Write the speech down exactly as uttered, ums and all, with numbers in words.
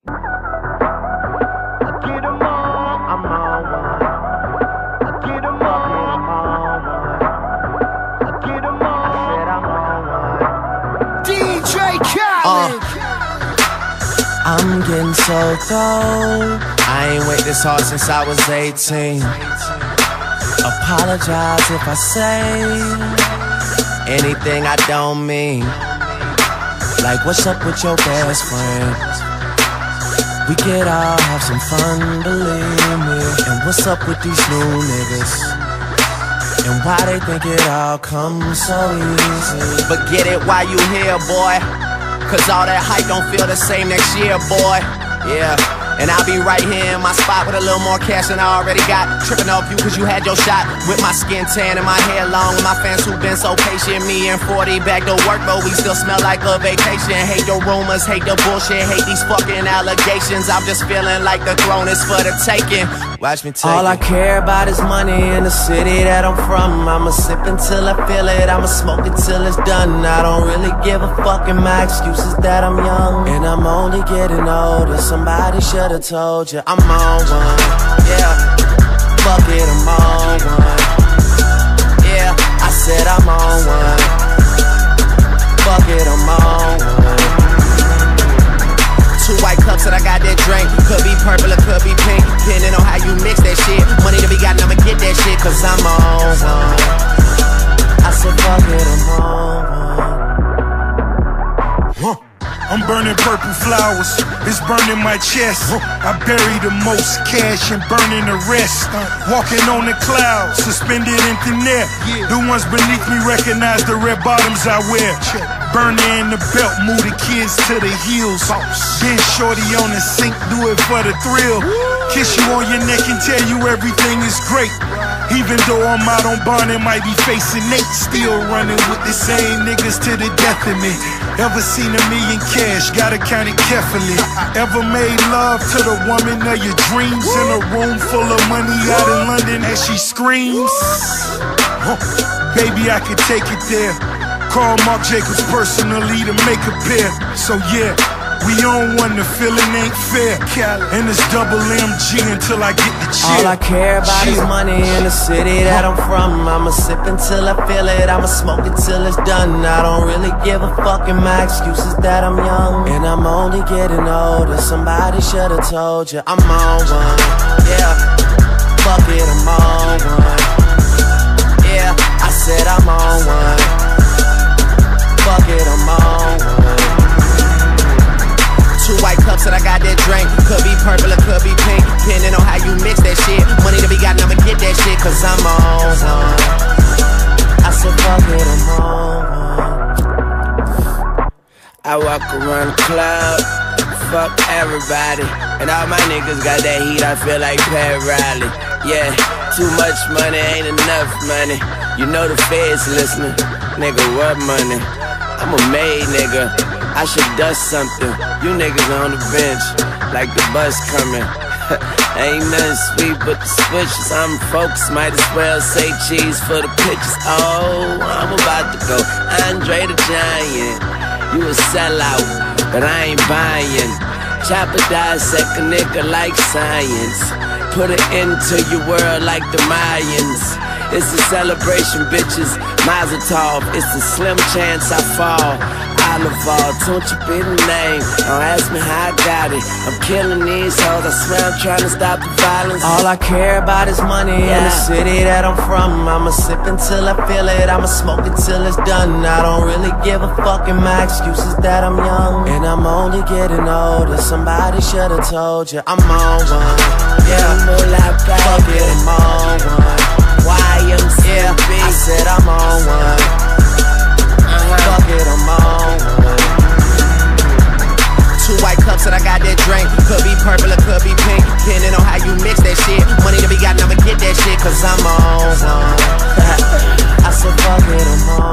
get 'em all, I'm on one. I get 'em all, I'm on one. I get 'em all, I said I'm on one. D J Khaled. Uh, I'm getting so cold. I ain't wait this hard since I was eighteen. Apologize if I say anything I don't mean. Like, what's up with your best friend? We could all have some fun, believe me. And what's up with these new niggas? And why they think it all comes so easy? But get it while you here, boy, cause all that hype don't feel the same next year, boy. Yeah. And I'll be right here in my spot with a little more cash than I already got. Tripping off you cause you had your shot. With my skin tan and my hair long. And my fans who been so patient. Me and forty back to work, but we still smell like a vacation. Hate the rumors, hate the bullshit, hate these fucking allegations. I'm just feeling like the throne is for the taking. Watch me take All it. I care about is money in the city that I'm from. I'ma sip until I feel it, I'ma smoke it till it's done. I don't really give a fuck, and my excuse is that I'm young. And I'm only getting older, somebody should've told you I'm on one, yeah. Fuck it, I'm on one, yeah. I said I'm on one. Fuck it, I'm on one. Two white cups that I got that drink. Could be purple or could be pink, depending on how you mix that shit. Money to be got, I'ma get that shit, cause I'm on one. I said fuck it, I'm on one. I'm burning purple flowers, it's burning my chest. I bury the most cash and burning the rest. Walking on the clouds, suspended in thin air. The ones beneath me recognize the red bottoms I wear. Burner in the belt, move the kids to the heels. Then shorty on the sink, do it for the thrill. Kiss you on your neck and tell you everything is great. Even though I'm out on bond and might be facing Nate, still running with the same niggas to the death of me. Ever seen a million cash, gotta count it carefully. Ever made love to the woman of your dreams in a room full of money out in London as she screams? Baby, I could take it there. Call Marc Jacobs personally to make a pair. So yeah, we on one, the feeling ain't fair. And it's double M G until I get the chill. All I care about is money in the city that I'm from. I'ma sip until I feel it, I'ma smoke it till it's done. I don't really give a fuck, and my excuse is that I'm young. And I'm only getting older, somebody should've told you I'm on one, yeah. Fuck it, I'm on one, yeah. I said I'm on one. Fuck it, I'm on one. Two white cups that I got that drink. Could be purple or could be pink, depending on how you mix that shit. Money to be got, I'ma get that shit, cause I'm on one. I said fuck it, I'm on one. I walk around the club, fuck everybody, and all my niggas got that heat, I feel like Pat Riley. Yeah, too much money ain't enough money. You know the feds listening, nigga, what money? I'm a made nigga, I should dust something. You niggas on the bench, like the bus coming. Ain't nothing sweet but the switches. I'm focused, might as well say cheese for the pictures. Oh, I'm about to go Andre the Giant. You a sellout, but I ain't buying. Chopper dissect a nigga like science. Put it into your world like the Mayans. It's a celebration, bitches. Mazel tov, it's a slim chance I fall. Oliver, don't you be the name. Don't ask me how I got it. I'm killing these hoes, I swear I'm trying to stop the violence. All I care about is money yeah. in the city that I'm from. I'ma sip until I feel it, I'ma smoke it till it's done. I don't really give a fuck, and my excuse is that I'm young. And I'm only getting older, somebody should've told you I'm on one, yeah. Fuck it, I'm on one. Y M C A, yeah, I said I'm on one. Uh-huh. Fuck it, I'm on one. Two white cups that I got that drink. Could be purple or could be pink, depending on how you mix that shit. Money to be got, I'ma get that shit, cause I'm on one. I said fuck it, I'm on